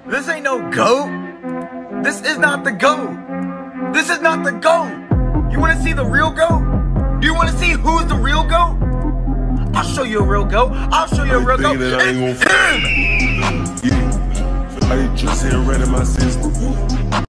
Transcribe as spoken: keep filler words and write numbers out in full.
This ain't no goat. This is not the goat. This is not the goat. You want to see the real goat? Do you want to see who's the real goat? I'll show you a real goat. I'll show you a real goat. It's him. I just here running my system.